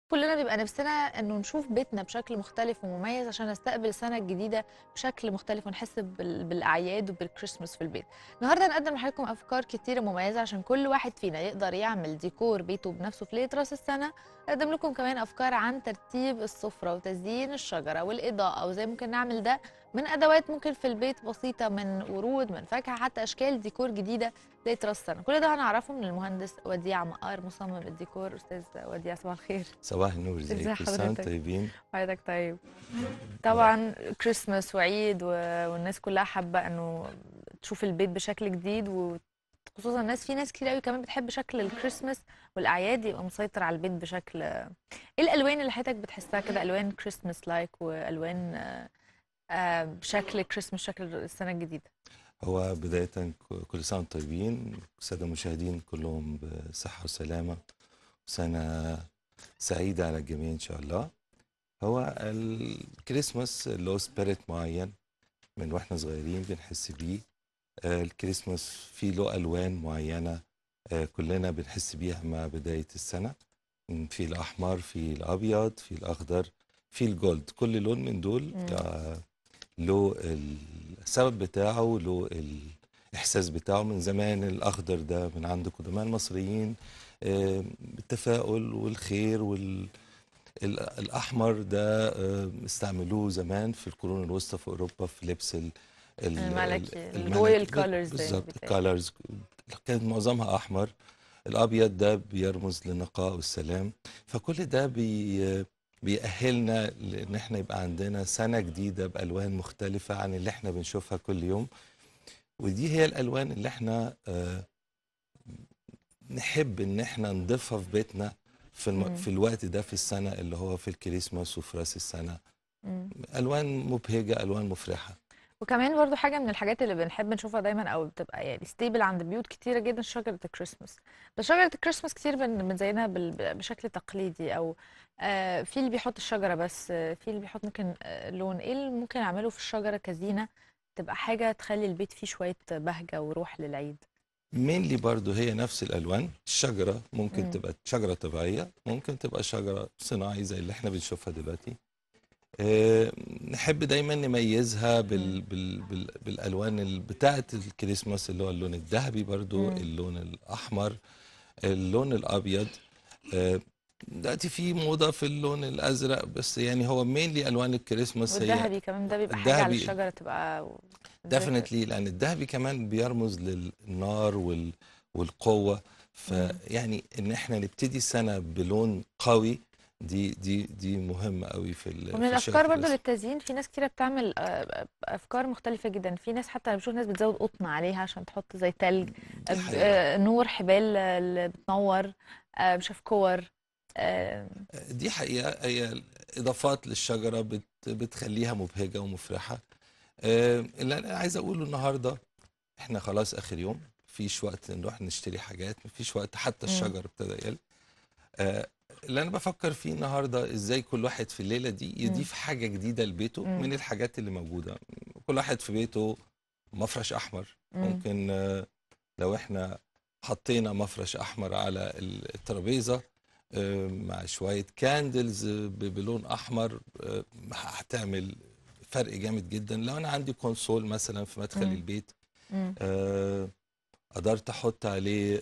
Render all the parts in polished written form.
كلنا بيبقى نفسنا انه نشوف بيتنا بشكل مختلف ومميز عشان نستقبل السنه الجديده بشكل مختلف ونحس بالاعياد وبالكريسماس في البيت. النهارده هنقدم لحضراتكم افكار كتيره مميزه عشان كل واحد فينا يقدر يعمل ديكور بيته بنفسه في ليله راس السنه. نقدم لكم كمان افكار عن ترتيب السفره وتزيين الشجره والاضاءه، وازاي ممكن نعمل ده من ادوات ممكن في البيت بسيطه، من ورود، من فاكهه، حتى اشكال ديكور جديده ليله راس السنه. كل ده هنعرفه من المهندس وديع مقار، مصمم الديكور. استاذ وديع، صباح الخير. صباح النور، ازي ازيك؟ كل سنة وانتم حضرتك؟ طيبين. حضرتك طيب. طبعا كريسماس وعيد والناس كلها حابه انه تشوف البيت بشكل جديد، وخصوصا في ناس كتير قوي كمان بتحب شكل الكريسماس والاعياد يبقى مسيطر على البيت بشكل. ايه الالوان اللي حضرتك بتحسها كده الوان كريسماس لايك، والوان بشكل كريسماس، شكل السنه الجديده؟ هو بداية كل سنة وانتم طيبين، السادة المشاهدين كلهم بصحة وسلامة، وسنة سعيدة على الجميع إن شاء الله. هو الكريسماس له سبيريت معين من واحنا صغيرين بنحس بيه. الكريسماس فيه له ألوان معينة، كلنا بنحس بيها مع بداية السنة. في الأحمر، في الأبيض، في الأخضر، في الجولد. كل لون من دول له السبب بتاعه، له الإحساس بتاعه. من زمان الأخضر ده من عند قدماء المصريين، التفاؤل والخير. والأحمر ده استعملوه زمان في القرون الوسطى في أوروبا في لبس الملكي، الملك. الرويال كولرز زي ما بالظبط، بيتقال. الكالرز كانت معظمها أحمر. الأبيض ده بيرمز للنقاء والسلام. فكل ده بيأهلنا لأن احنا يبقى عندنا سنة جديدة بألوان مختلفة عن اللي احنا بنشوفها كل يوم. ودي هي الألوان اللي احنا نحب ان احنا نضيفها في بيتنا في الوقت ده في السنة، اللي هو في الكريسماس وفي راس السنة. مم. ألوان مبهجة، ألوان مفرحة. وكمان برضو حاجة من الحاجات اللي بنحب نشوفها دايما او بتبقى يعني ستيبل عند بيوت كتيرة جدا، شجرة الكريسماس. بس شجرة الكريسماس كتير بنزينها بشكل تقليدي، او في اللي بيحط الشجرة بس، في اللي بيحط ممكن لون. ايه اللي ممكن اعمله في الشجرة كزينة تبقى حاجة تخلي البيت فيه شوية بهجة وروح للعيد؟ مينلي برضو هي نفس الألوان. الشجرة ممكن مم. تبقى شجرة طبيعية، ممكن تبقى شجرة صناعي زي اللي احنا بنشوفها دلوقتي. نحب دايما نميزها مم. بالالوان بتاعه الكريسماس، اللي هو اللون الذهبي، برضو مم. اللون الاحمر، اللون الابيض. دلوقتي في موضه في اللون الازرق، بس يعني هو مينلي الوان الكريسماس هي والذهبي كمان ده بيبقى حاجة على الذهبي. الشجرة تبقى زفر. ديفينتلي، لان الذهبي كمان بيرمز للنار والقوه. فيعني ان احنا نبتدي السنه بلون قوي، دي مهمه قوي ومن في شجره الافكار برضو الكريسماس. للتزيين، في ناس كتيره بتعمل افكار مختلفه جدا. في ناس حتى أنا بشوف ناس بتزود قطن عليها عشان تحط زي تلج، دي حقيقه. نور، حبال اللي بتنور، مش عارف كور. آه، دي حقيقة، هي إضافات للشجرة بتخليها مبهجة ومفرحة. اللي أنا عايز أقوله النهاردة، إحنا خلاص آخر يوم، مفيش وقت نروح نشتري حاجات، مفيش وقت، حتى مم. الشجر ابتدى يقل. آه، اللي أنا بفكر فيه النهاردة إزاي كل واحد في الليلة دي مم. يضيف حاجة جديدة لبيته مم. من الحاجات اللي موجودة. كل واحد في بيته مفرش أحمر. مم. ممكن لو إحنا حطينا مفرش أحمر على الترابيزة مع شوية كاندلز بلون أحمر، هتعمل فرق جامد جدا. لو أنا عندي كونسول مثلا في مدخل مم. البيت، مم. آه، قدرت أحط عليه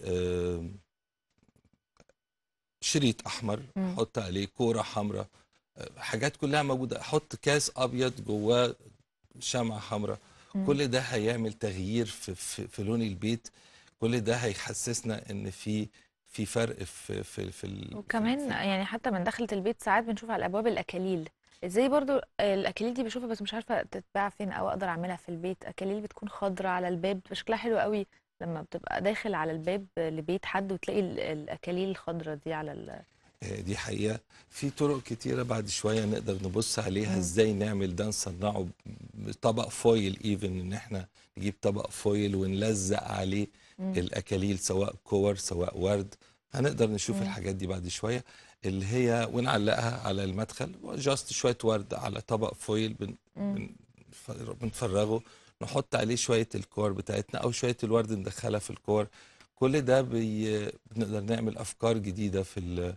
شريط أحمر، مم. أحط عليه كورة حمراء، حاجات كلها موجودة. أحط كاس أبيض جواه شمعة حمراء. مم. كل ده هيعمل تغيير في لون البيت. كل ده هيحسسنا إن في فرق وكمان يعني حتى من دخلة البيت ساعات بنشوف على الابواب الاكاليل. ازاي برضو الاكاليل دي بشوفها بس مش عارفه تتباع فين او اقدر اعملها في البيت. اكاليل بتكون خضراء على الباب، بتبقى شكلها حلو قوي لما بتبقى داخل على الباب لبيت حد وتلاقي الاكاليل الخضراء دي على دي حقيقة. في طرق كتيرة بعد شوية نقدر نبص عليها مم. ازاي نعمل ده، نصنعه بطبق فويل. ايفن ان احنا نجيب طبق فويل ونلزق عليه مم. الاكاليل، سواء كور سواء ورد. هنقدر نشوف مم. الحاجات دي بعد شوية، اللي هي ونعلقها على المدخل. جاست شوية ورد على طبق فويل مم. بن بنفرغه، نحط عليه شوية الكور بتاعتنا او شوية الورد ندخلها في الكور. كل ده بنقدر نعمل افكار جديدة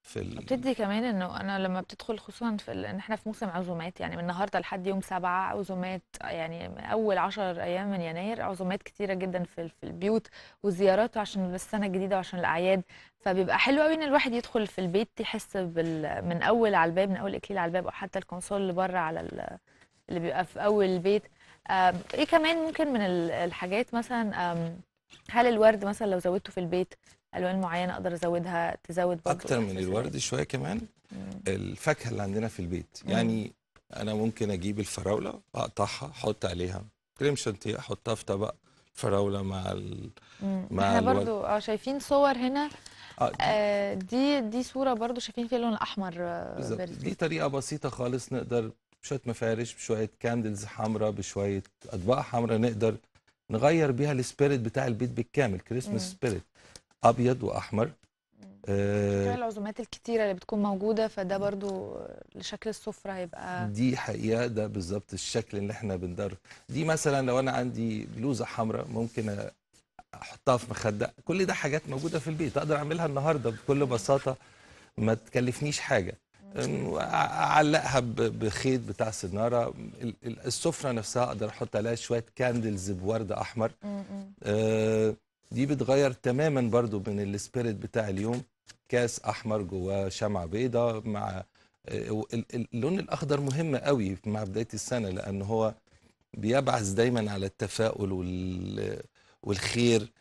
بتدي كمان انه انا لما بتدخل خصوصا ان احنا في موسم عزومات، يعني من النهارده لحد يوم 7 عزومات، يعني من اول 10 ايام من يناير عزومات كتيره جدا في البيوت وزيارات عشان السنه الجديده وعشان الاعياد. فبيبقى حلو قوي ان الواحد يدخل في البيت يحس من اول على الباب، من اول اكليل على الباب، او حتى الكونسول اللي بره على اللي بيبقى في اول البيت. ايه كمان ممكن من الحاجات مثلا، هل الورد مثلا لو زودته في البيت الوان معينه اقدر ازودها تزود برضو اكتر من احساس البيت؟ الورد شويه كمان مم. الفاكهه اللي عندنا في البيت. مم. يعني انا ممكن اجيب الفراوله اقطعها احط عليها كريم شانتيه، احطها في طبق فراوله مع احنا الورد. برضو شايفين صور هنا. دي دي صورة برضو شايفين فيها اللون الأحمر، بالظبط، بارز دي جدا. طريقه بسيطه خالص. نقدر بشويه مفارش، بشويه كاندلز حمراء، بشويه اطباق حمراء، نقدر نغير بيها السبيريت بتاع البيت بالكامل، كريسماس مم. سبيريت، ابيض واحمر. كمان آه، العزومات الكتيرة اللي بتكون موجودة، فده برضو لشكل السفرة هيبقى. دي حقيقة، ده بالظبط الشكل اللي احنا بندور. دي مثلا لو انا عندي بلوزة حمراء ممكن احطها في مخدة. كل ده حاجات موجودة في البيت اقدر اعملها النهاردة بكل بساطة، ما تكلفنيش حاجة. اعلقها بخيط بتاع سنارة. السفرة نفسها اقدر احط عليها شوية كاندلز بورد احمر. مم. آه، دي بتغير تماما برضو من السبيريت بتاع اليوم. كاس احمر جواه شمعة بيضاء مع اللون الاخضر مهم قوي مع بداية السنة، لان هو بيبعث دايما على التفاؤل والخير.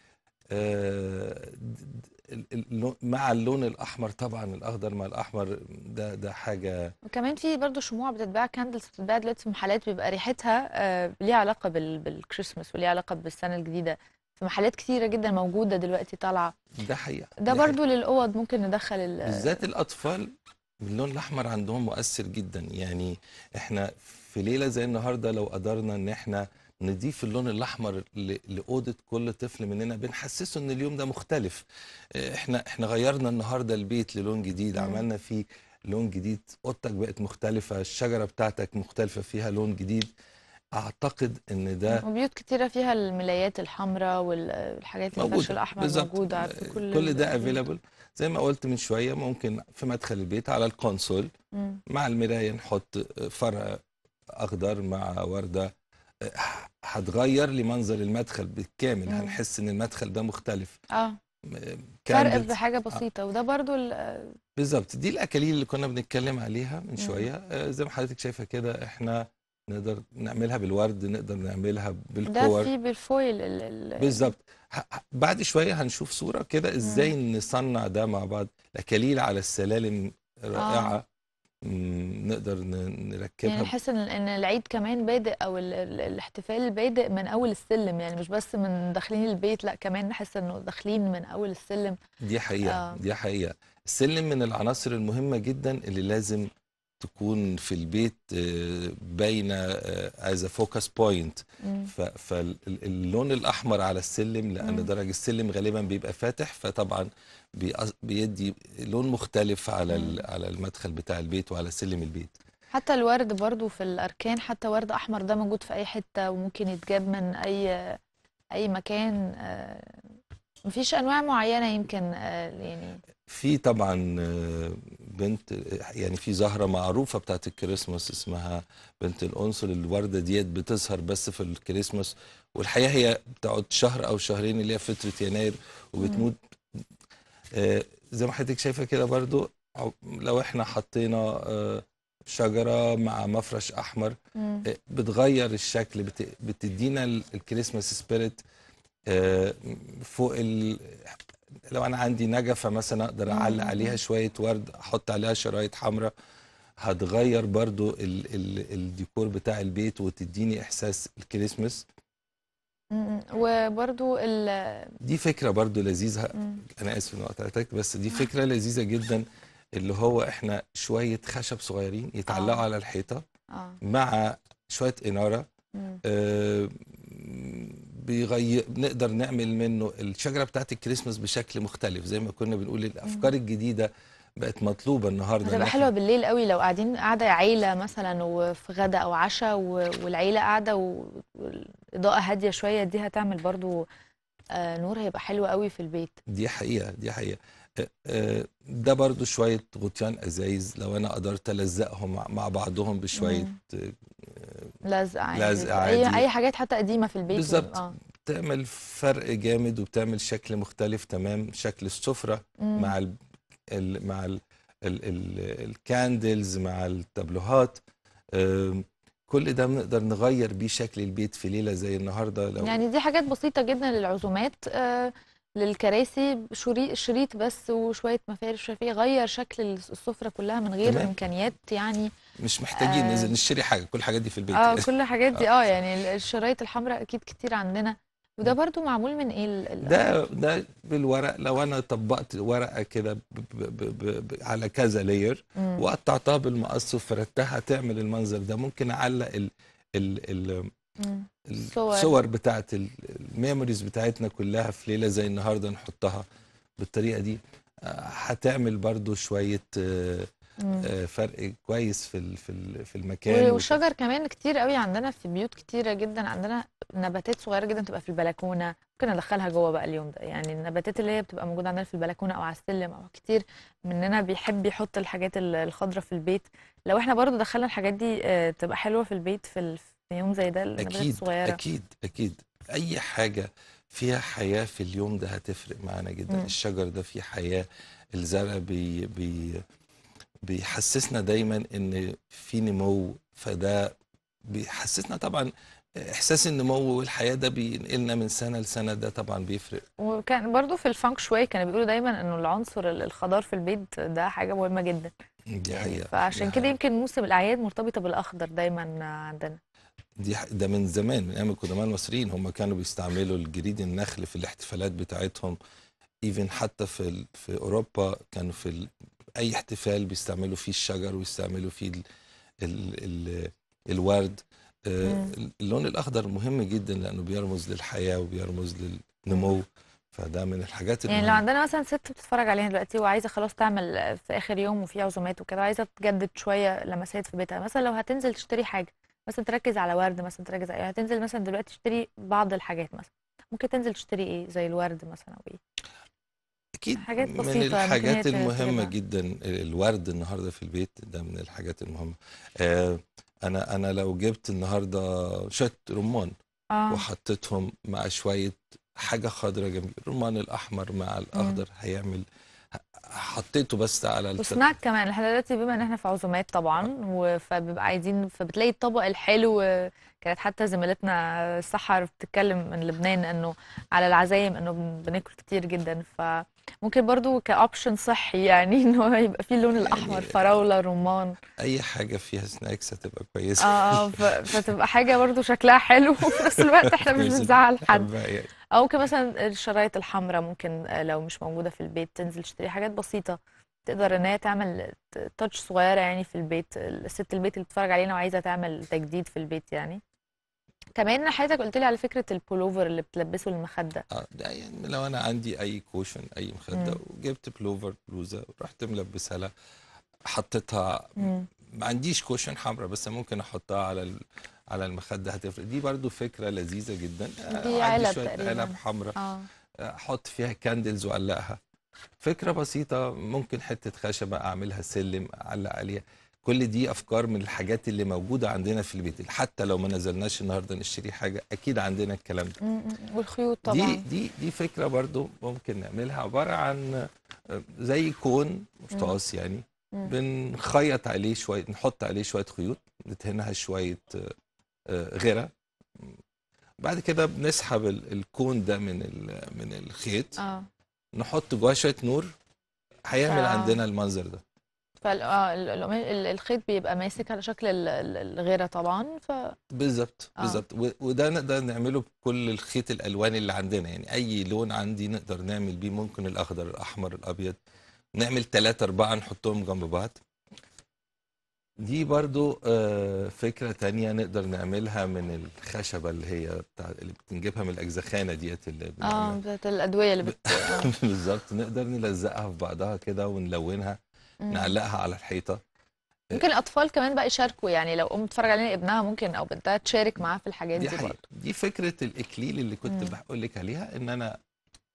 مع اللون الاحمر طبعا، الاخضر مع الاحمر، ده حاجة. وكمان في برضو شموع بتتباع، كاندلز بتتباع دلوقتي في محلات، بيبقى ريحتها ليها علاقة بالكريسماس وليها علاقة بالسنة الجديدة. في محلات كتيرة جدا موجودة دلوقتي طالعة. ده حقيقة، ده دي برضو حقيقة. للأوض ممكن ندخل بالذات الأطفال اللون الأحمر عندهم مؤثر جدا. يعني احنا في ليلة زي النهاردة لو قدرنا ان احنا نضيف اللون الأحمر لأوضة كل طفل مننا بنحسسه ان اليوم ده مختلف. احنا غيرنا النهاردة البيت للون جديد، مم. عملنا فيه لون جديد، اوضتك بقت مختلفة، الشجرة بتاعتك مختلفة فيها لون جديد. اعتقد ان ده وبيوت كتيرة فيها الملايات الحمراء والحاجات الفرش موجودة الأحمر بالظبط. موجودة في كل كل ده البيوت. افيلابل. زي ما قلت من شوية، ممكن في مدخل البيت على الكونسول مم. مع المراية نحط فرع أخضر مع وردة. هتغير لي منظر المدخل بالكامل، مم. هنحس إن المدخل ده مختلف. اه فرق كاندلز. بحاجة بسيطة، وده برضو بالظبط، دي الأكاليل اللي كنا بنتكلم عليها من مم. شوية. زي ما حضرتك شايفة كده، إحنا نقدر نعملها بالورد، نقدر نعملها ده بالكور. في بالفويل بالظبط. بعد شوية هنشوف صورة كده مم. إزاي نصنع ده مع بعض. الأكاليل على السلالم اه رائعة. نقدر يعني نركبها. نحس ان العيد كمان بادئ، او الاحتفال بادئ من اول السلم، يعني مش بس من داخلين البيت، لا كمان نحس انه داخلين من اول السلم. دي حقيقة، اه دي حقيقة. السلم من العناصر المهمة جدا اللي لازم تكون في البيت، باينة as a focus point. مم. فاللون الأحمر على السلم، لأن مم. درج السلم غالبا بيبقى فاتح، فطبعا بيدي لون مختلف مم. على المدخل بتاع البيت وعلى سلم البيت. حتى الورد برضو في الأركان، حتى ورد أحمر ده موجود في أي حتة وممكن يتجاب من أي مكان. مفيش أنواع معينة يمكن يعني. في طبعا بنت، يعني في زهرة معروفة بتاعت الكريسماس اسمها بنت القنصل. الوردة ديت بتظهر بس في الكريسماس، والحقيقة هي بتقعد شهر أو شهرين اللي هي فترة يناير مم. وبتموت. زي ما حضرتك شايفة كده برضو، لو احنا حطينا شجرة مع مفرش أحمر، مم. بتغير الشكل، بتدينا الكريسماس سبيريت. آه، فوق لو انا عندي نجفه مثلا اقدر اعلق عليها مم. شويه ورد، احط عليها شرايط حمراء، هتغير برضو الديكور بتاع البيت وتديني احساس الكريسماس. وبرضو دي فكره برضو لذيذه. مم. انا اسف اني قطعتك، بس دي فكره لذيذه جدا. اللي هو احنا شويه خشب صغيرين يتعلقوا اه على الحيطه اه مع شويه اناره. مم. آه، نقدر نعمل منه الشجره بتاعت الكريسماس بشكل مختلف. زي ما كنا بنقول، مم. الافكار الجديده بقت مطلوبه النهارده ان هتبقى حلوة احنا. بالليل قوي لو قاعدين قاعدة عيلة مثلا، وفي غدا أو عشاء والعيلة قاعدة والإضاءة هادية شوية، دي هتعمل برضو نور، هيبقى حلو قوي في البيت. دي حقيقه، دي حقيقه. ده برضو شوية غطيان ازايز، لو انا قدرت الزقهم مع بعضهم بشوية مم. لزق عادي، لزق اي عادي. اي حاجات حتى قديمه في البيت بالظبط، بتعمل فرق جامد وبتعمل شكل مختلف تمام. شكل السفرة مم. مع مع الكاندلز مع التابلوهات. آم، كل ده بنقدر نغير بيه شكل البيت في ليلة زي النهاردة. لو يعني دي حاجات بسيطة جدا للعزومات، للكراسي شريط بس وشوية مفارش، مش فيه غير شكل السفرة كلها من غير تمام، إمكانيات يعني. مش محتاجين اه, نشتري حاجة، كل الحاجات دي في البيت يعني. كل الحاجات آه. دي يعني الشرايط الحمراء أكيد كتير عندنا. وده برضو معمول من ايه ده بالورق. لو انا طبقت ورقه كده على كذا لاير مم. وقطعتها بالمقص وفردتها، تعمل المنظر ده. ممكن اعلق ال مم. الصور. الصور بتاعت الميموريز بتاعتنا كلها في ليله زي النهارده، نحطها بالطريقه دي. هتعمل برضو شويه مم. فرق كويس في المكان والشجر كمان كتير قوي عندنا في بيوت كتيرة جدا، عندنا نباتات صغيرة جدا تبقى في البلكونة، ممكن ندخلها جوه بقى اليوم ده. يعني النباتات اللي هي بتبقى موجودة عندنا في البلكونة أو على السلم، أو كتير مننا بيحب يحط الحاجات الخضرة في البيت. لو احنا برضو دخلنا الحاجات دي تبقى حلوة في البيت في يوم زي ده، النباتات اكيد الصغيرة. اكيد اكيد. اي حاجه فيها حياه في اليوم ده هتفرق معانا جدا. مم. الشجر ده فيه حياه، الزرع بيحسسنا دايما ان في نمو، فده بيحسسنا طبعا. احساس النمو والحياه ده بينقلنا من سنه لسنه، ده طبعا بيفرق. وكان برضو في الفانك شوي كانوا بيقولوا دايما انه العنصر الخضار في البيت ده حاجة مهمة جدا. دي يعني حقيقه، دي فعشان كده حقيقه. يمكن موسم الأعياد مرتبطة بالأخضر دايما عندنا. ده من زمان، من ايام القدماء المصريين هم كانوا بيستعملوا الجريد النخل في الاحتفالات بتاعتهم. ايفن حتى في اوروبا كانوا اي احتفال بيستعملوا فيه الشجر ويستعملوا فيه ال ال الورد. مم. اللون الاخضر مهم جدا لانه بيرمز للحياه وبيرمز مم. للنمو. فده من الحاجات يعني لو المهمه. عندنا مثلا ست بتتفرج علينا دلوقتي وعايزه خلاص تعمل في اخر يوم وفي عزومات وكده، عايزه تجدد شويه لمسات في بيتها، مثلا لو هتنزل تشتري حاجه، مثلا تركز على ورد، مثلا تركز على هتنزل مثلا دلوقتي تشتري بعض الحاجات، مثلا ممكن تنزل تشتري ايه زي الورد مثلا او ايه؟ اكيد حاجات من بسيطه ممكن هي الحاجات المهمه تجيبها. جدا الورد النهارده في البيت، ده من الحاجات المهمه. انا لو جبت النهارده شويه رمان اه. وحطيتهم مع شويه حاجه خضراء جنبي، الرمان الاحمر مع امم. الاخضر هيعمل. حطيته بس على وسناك كمان، احنا دلوقتي بما ان احنا في عزومات طبعا فبيبقى عايزين، فبتلاقي الطبق الحلو. كانت حتى زميلتنا سحر بتتكلم من لبنان انه على العزايم انه بناكل كتير جدا، فممكن برضو كاوبشن صحي يعني انه يبقى فيه اللون الاحمر، يعني فراولة، رمان. اي حاجه فيها سناكس هتبقى كويسه. فتبقى حاجة برضو شكلها حلو وفي نفس الوقت احنا مش كويسه، بنزعل حد. بحبها يعني. او ممكن مثلا الشرايط الحمراء، ممكن لو مش موجوده في البيت تنزل تشتري حاجات بسيطه تقدر ان هي تعمل تاتش صغيره يعني في البيت، الست البيت اللي بتتفرج علينا وعايزه تعمل تجديد في البيت يعني. كمان حضرتك قلت لي على فكره البولوفر اللي بتلبسه المخده. ده يعني لو انا عندي اي كوشن، اي مخده، امم. وجبت بلوفر بلوزه ورحت ملبسها لها، حطيتها. امم. ما عنديش كوشن حمراء بس ممكن احطها على المخده، هتفرق. دي برضو فكره لذيذه جدا. دي عندي علب شويه علب تقريبا. حمراء، اه. احط فيها كاندلز واعلقها. فكره بسيطه. ممكن حته خشبه اعملها سلم اعلق عليها. كل دي افكار من الحاجات اللي موجوده عندنا في البيت. حتى لو ما نزلناش النهارده نشتري حاجه، اكيد عندنا الكلام ده. والخيوط دي طبعا. دي دي فكره برضو ممكن نعملها، عباره عن زي كون امم. مفتاص يعني. امم. بنخيط عليه شويه، نحط عليه شويه خيوط، ندهنها شويه غيره. بعد كده بنسحب الكون ده من الخيط، اه. نحط جواه شويه نور، ف هيعمل عندنا المنظر ده. الخيط بيبقى ماسك على شكل الغيره طبعا بالظبط اه. بالظبط. وده نقدر نعمله بكل الخيط الالوان اللي عندنا. يعني اي لون عندي نقدر نعمل بيه. ممكن الاخضر، الاحمر، الابيض، نعمل 3 4 نحطهم جنب بعض. دي برضو فكرة تانية نقدر نعملها من الخشبة اللي هي اللي بنجيبها من الأجزخانة ديت اللي اه، بنعمل. بتاعت الادويه اللي ب... بالظبط. نقدر نلزقها في بعضها كده ونلونها، مم. نعلقها على الحيطة. ممكن الاطفال كمان بقى يشاركوا، يعني لو ام بتتفرج علينا ابنها ممكن او بنتها تشارك معاه في الحاجات دي دي حقيقة. برضه. دي فكرة الإكليل اللي كنت مم. بقول لك عليها، إن أنا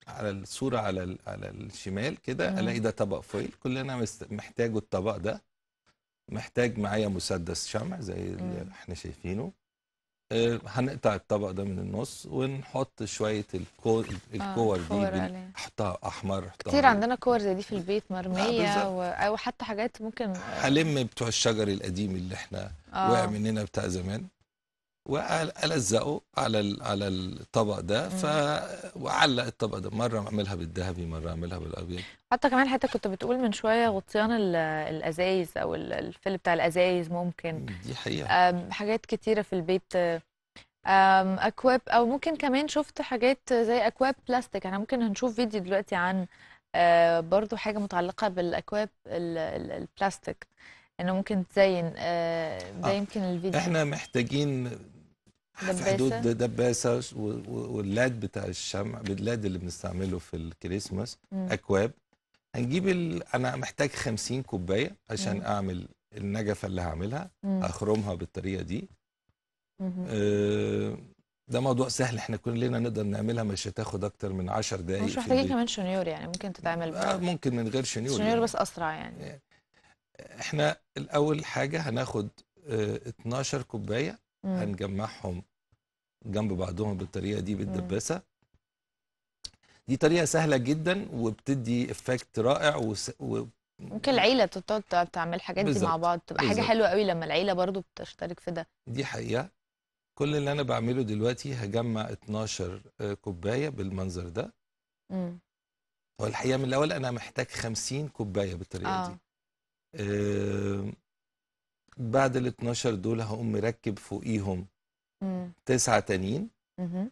على الصوره على الشمال كده الاقي مم. ده طبق فويل، كل اللي انا محتاجه الطبق ده. محتاج معايا مسدس شمع زي اللي مم. احنا شايفينه. هنقطع الطبق ده من النص ونحط شويه الكور دي كور عليه. احطها احمر، احطها كتير عندنا كور زي دي في البيت مرمية بالظبط. او حتى حاجات ممكن هلم بتوع الشجر القديم اللي احنا وقع اه مننا بتاع زمان، والزقه على الطبق ده. مم. واعلق الطبق ده، مره اعملها بالذهبي مره اعملها بالابيض. حتى كمان حتى كنت بتقول من شوية غطيان الازايز او الفل بتاع الازايز ممكن. دي حقيقه. حاجات كتيرة في البيت. اكواب، او ممكن كمان شفت حاجات زي اكواب بلاستيك. احنا ممكن هنشوف فيديو دلوقتي عن برضو حاجة متعلقة بالاكواب البلاستيك، انه ممكن تزين ده اه يمكن الفيديو. احنا محتاجين في حدود دباسة. دباسه واللاد بتاع الشمع، باللاد اللي بنستعمله في الكريسماس. مم. اكواب. هنجيب انا محتاج 50 كوبايه عشان مم. اعمل النجفه اللي هعملها. مم. اخرمها بالطريقه دي. مم. آه، ده موضوع سهل، احنا كلنا نقدر نعملها، مش هتاخد اكتر من 10 مش دقايق في محتاجين البيت. كمان شنيور، يعني ممكن تتعمل ممكن من غير شنيور شنيور يعني. بس اسرع يعني. يعني احنا الاول حاجه هناخد 12 كوبايه، مم. هنجمعهم جنب بعضهم بالطريقه دي مم. بالدباسه. دي طريقه سهله جدا وبتدي افكت رائع ممكن العيلة تقعد تعمل الحاجات دي مع بالظبط. بعض، تبقى حاجة بالظبط. حلوة قوي لما العيلة برضو بتشترك في ده. دي حقيقه. كل اللي انا بعمله دلوقتي هجمع 12 كوبايه بالمنظر ده. مم. هو الحقيقه من الاول انا محتاج 50 كوبايه بالطريقه دي. اه. آه، بعد ال 12 دول هقوم مركب فوقيهم مم. 9 تانيين. مهم.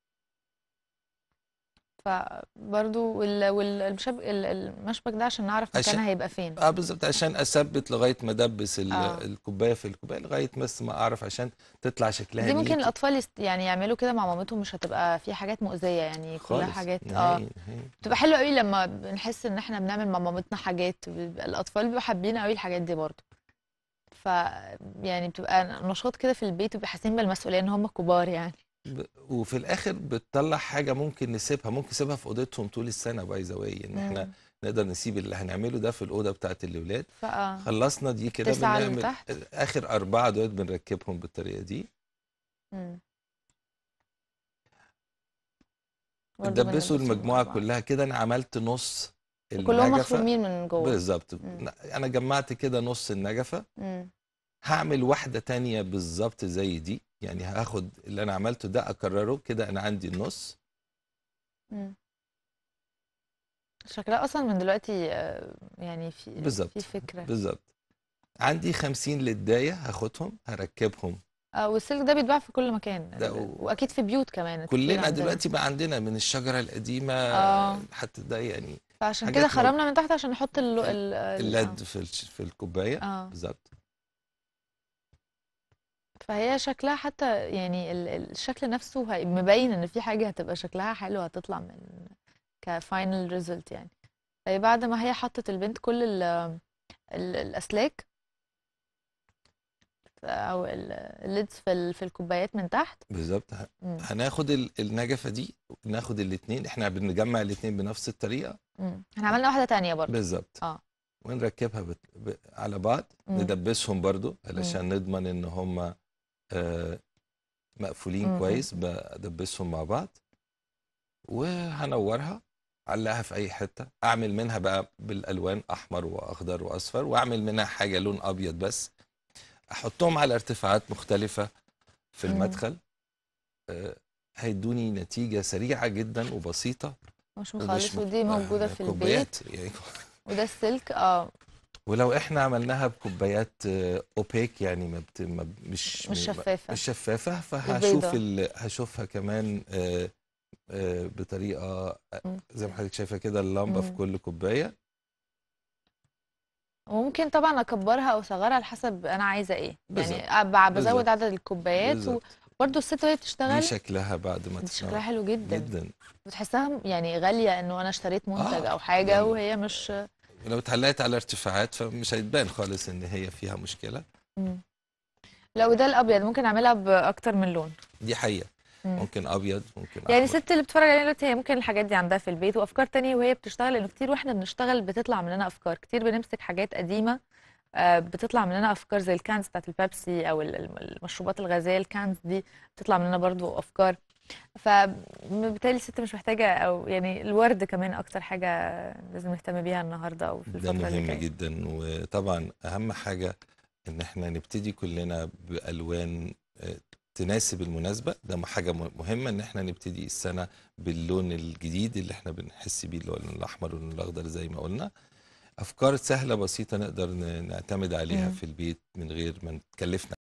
فبرضو المشبك ده عشان نعرف عشان مكانها هيبقى فين. بالظبط، عشان اثبت لغايه ما ادبس اه. الكوبايه في الكوبايه لغايه بس ما اعرف، عشان تطلع شكلها دي ممكن نيت. الأطفال يعني يعملوا كده مع مامتهم، مش هتبقى في حاجات مؤذية يعني، كلها خالص حاجات نهائي نهائي. بتبقى حلوة قوي لما بنحس ان احنا بنعمل مع مامتنا حاجات، الأطفال بيبقوا حابين قوي الحاجات دي برضو. ف يعني بتبقى نشاط كده في البيت، وبيبقوا حاسين بالمسؤولية ان هم كبار يعني. وفي الاخر بتطلع حاجه ممكن نسيبها، ممكن نسيبها في اوضتهم طول السنه. باي ذا واي ان احنا امم. نقدر نسيب اللي هنعمله ده في الاوضه بتاعت الاولاد. ف خلصنا دي كده، التسعة اللي بنعمل تحت. اخر 4 دول بنركبهم بالطريقه دي. امم. برضه بتدبسوا بندبسهم المجموعه أربعة، كلها كده. انا عملت نص وكلهم النجفه. مخرومين من جوه. بالظبط. امم. انا جمعت كده نص النجفه. امم. هعمل واحده تانية بالظبط زي دي، يعني هاخد اللي انا عملته ده اكرره كده، انا عندي النص. امم. شكلها اصلا من دلوقتي يعني في بالظبط. فكرة. بالظبط. عندي 50 للداية هاخدهم هركبهم. والسلك ده بيتباع في كل مكان، ده واكيد في بيوت كمان كتير كلنا عندنا. دلوقتي بقى عندنا من الشجرة القديمة اه. حتى ده يعني. فعشان كده حاجات خرمنا من تحت عشان نحط اللد في الكوباية. اه. بالظبط. فهي شكلها حتى يعني الشكل نفسه مبين ان في حاجة هتبقى شكلها حلو، هتطلع من كفاينل ريزلت يعني. فهي بعد ما هي حطت البنت كل الأسلاك أو الليدز في الكوبايات من تحت. بالظبط. مم. هناخد النجفة دي، ناخد الاتنين، احنا بنجمع الاتنين بنفس الطريقة. احنا عملنا واحدة تانية برضو. بالظبط. اه. ونركبها على بعض. مم. ندبسهم برضو مم. علشان نضمن ان هم مقفولين مم. كويس. بدبسهم مع بعض وهنورها. علقها في اي حته. اعمل منها بقى بالالوان احمر واخضر واصفر، واعمل منها حاجه لون ابيض بس. احطهم على ارتفاعات مختلفه في مم. المدخل. هيدوني نتيجه سريعه جدا وبسيطه. مش ومش مخالص، ودي موجودة في البيت. كوبايات يعني. وده السلك ولو احنا عملناها بكوبايات اوبيك، يعني مش شفافة مش شفافه، فهشوف وبيضة. هشوفها كمان بطريقه مم. زي ما حضرتك شايفه كده، اللمبه في مم. كل كوبايه. وممكن طبعا اكبرها او اصغرها على حسب انا عايزة ايه يعني. بالظبط. بزود بالظبط. عدد الكوبايات. بالظبط. وبرضه الست وهي دي بتشتغل شكلها بعد ما دي شكلها تصنع حلو جدا. جدا. بتحسها يعني غالية، انه انا اشتريت منتج او حاجة لما وهي مش. لو اتعلقت على ارتفاعات فمش هيتبان خالص ان هي فيها مشكله. مم. لو ده الابيض ممكن اعملها باكتر من لون. دي حقيقه. مم. ممكن ابيض، ممكن يعني احمر. الست اللي بتتفرج علينا دلوقتي هي ممكن الحاجات دي عندها في البيت وافكار تانية وهي بتشتغل، لانه كتير واحنا بنشتغل بتطلع مننا افكار كتير، بنمسك حاجات قديمه بتطلع مننا افكار زي الكانز بتاعت البيبسي او المشروبات الغازيه، الكانز دي بتطلع مننا برضو افكار. فبالتالي الست مش محتاجه، او يعني الورد كمان اكتر حاجه لازم نهتم بيها النهارده او في ده الفتره اللي مهم جايه. جدا، وطبعا اهم حاجة ان احنا نبتدي كلنا بالوان تناسب المناسبة. ده حاجة مهمة ان احنا نبتدي السنة باللون الجديد اللي احنا بنحس بيه، اللي هو اللون الاحمر واللون الاخضر زي ما قلنا. افكار سهلة بسيطة نقدر نعتمد عليها مم. في البيت من غير ما تكلفنا